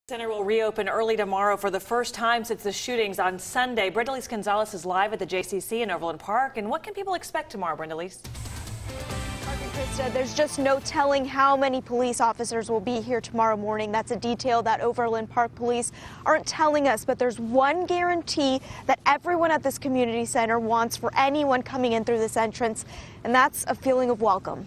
Center will reopen early tomorrow for the first time since the shootings on Sunday. Brenda Lise Gonzalez is live at the JCC in Overland Park. And what can people expect tomorrow, Brenda Lise? Krista, there's just no telling how many police officers will be here tomorrow morning. That's a detail that Overland Park police aren't telling us, but there's one guarantee that everyone at this community center wants for anyone coming in through this entrance, and that's a feeling of welcome.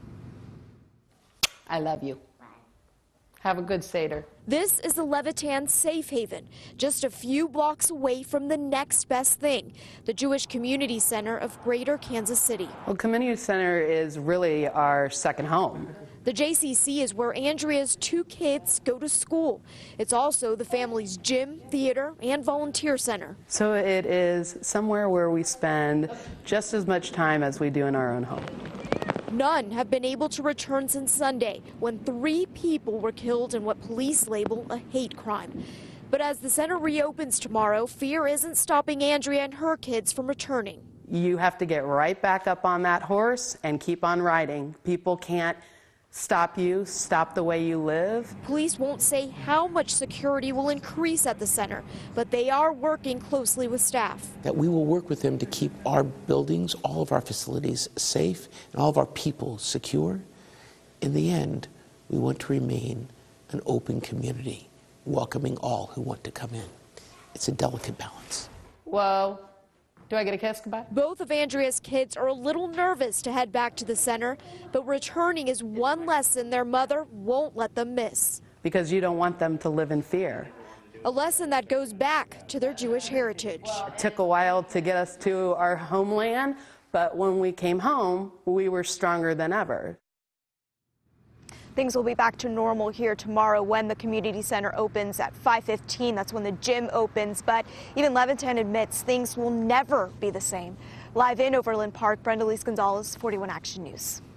I love you. Have a good Seder. This is the Levitan Safe Haven, just a few blocks away from the next best thing, the Jewish Community Center of Greater Kansas City. Well, Community Center is really our second home. The JCC is where Andrea's two kids go to school. It's also the family's gym, theater, and volunteer center. So it is somewhere where we spend just as much time as we do in our own home. None have been able to return since Sunday, when 3 people were killed in what police label a hate crime. But as the center reopens tomorrow, fear isn't stopping Andrea and her kids from returning. You have to get right back up on that horse and keep on riding. People can't stop you, stop the way you live. Police won't say how much security will increase at the center, but they are working closely with staff. That we will work with them to keep our buildings, all of our facilities safe, and all of our people secure. In the end, we want to remain an open community, welcoming all who want to come in. It's a delicate balance. Whoa. Do I get a kiss goodbye? Both of Andrea's kids are a little nervous to head back to the center, but returning is one lesson their mother won't let them miss. Because you don't want them to live in fear. A lesson that goes back to their Jewish heritage. It took a while to get us to our homeland, but when we came home, we were stronger than ever. Things will be back to normal here tomorrow when the community center opens at 5:15. That's when the gym opens. But even Levitan admits things will never be the same. Live in Overland Park, Brenda Lise Gonzalez, 41 Action News.